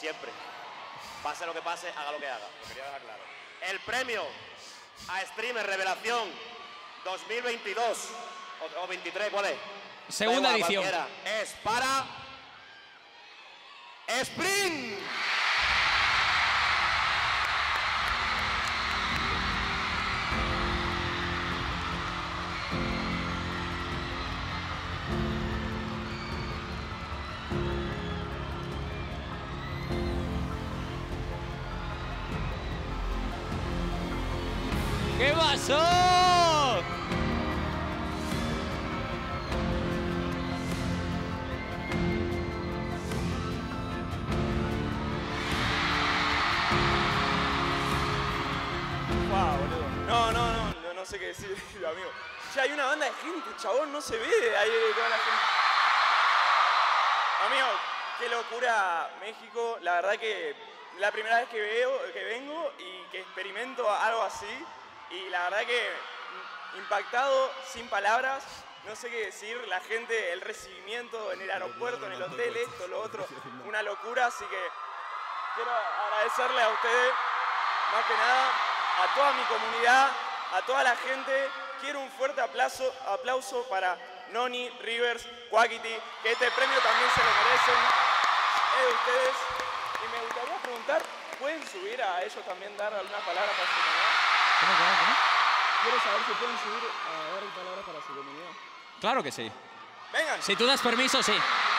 siempre. Pase lo que pase, haga lo que haga. Lo quería dejar claro. El premio a Streamer Revelación 2022 o 23, ¿cuál es? Segunda edición. Cualquiera. Es para Spring. ¿Qué pasó? Wow, boludo. No sé qué decir, amigo. Ya hay una banda de gente, chabón, no se ve ahí toda la gente. Amigo, qué locura México. La verdad que la primera vez que vengo y que experimento algo así. Y la verdad que impactado, sin palabras, no sé qué decir. La gente, el recibimiento en el aeropuerto, en el hotel, esto, lo otro, una locura. Así que quiero agradecerle a ustedes, más que nada, a toda mi comunidad, a toda la gente. Quiero un fuerte aplauso para Noni, Rivers, Quackity, que este premio también se lo merecen. Es de ustedes. Y me gustaría preguntar, ¿pueden subir a ellos también, dar alguna palabra para su comunidad? ¿Cómo? Quiero saber si pueden subir a dar palabras para su comunidad. Claro que sí. Vengan. Si tú das permiso, sí.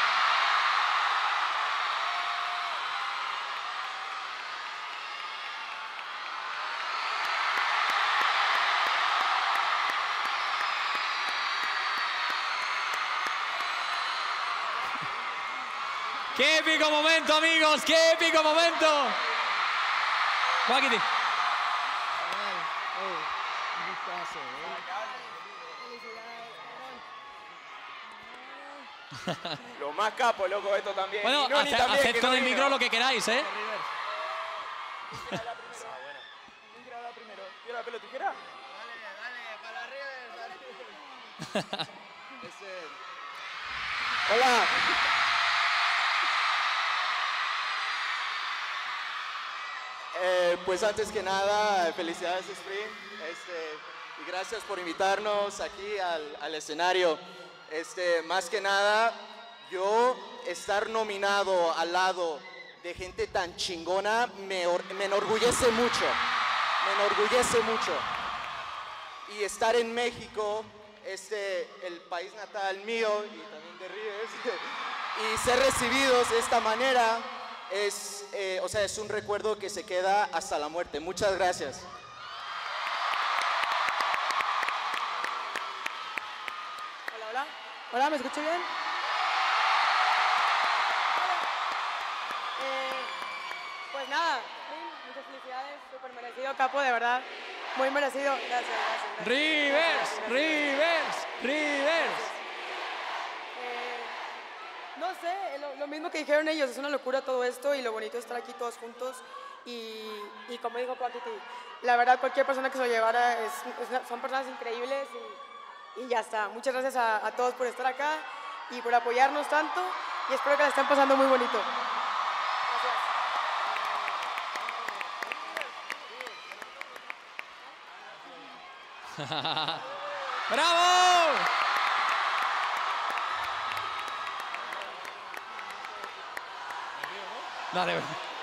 ¡Qué épico momento, amigos! ¡Qué épico momento! Quackity. Lo más capo, loco, esto también. Bueno, Y Noni también, haced que con no el vino. micro lo que queráis, ¿eh? ¿Quién quiere hablar primero? ¿Piedra, papel o tijera? Dale, para Rivers. Hola. Pues antes que nada, felicidades Spring, y gracias por invitarnos aquí al escenario. Más que nada, yo estar nominado al lado de gente tan chingona me enorgullece mucho, Y estar en México, el país natal mío y también de Rivers, y ser recibidos de esta manera, es un recuerdo que se queda hasta la muerte. Muchas gracias. Hola, ¿me escucho bien? Pues nada, muchas felicidades, súper merecido, capo, de verdad, muy merecido. Gracias. Rivers. No sé, lo mismo que dijeron ellos, es una locura todo esto y lo bonito es estar aquí todos juntos y como dijo Quackity, la verdad cualquier persona que se lo llevara son personas increíbles y ya está. Muchas gracias a todos por estar acá y por apoyarnos tanto y espero que la estén pasando muy bonito. ¡Bravo! Dale.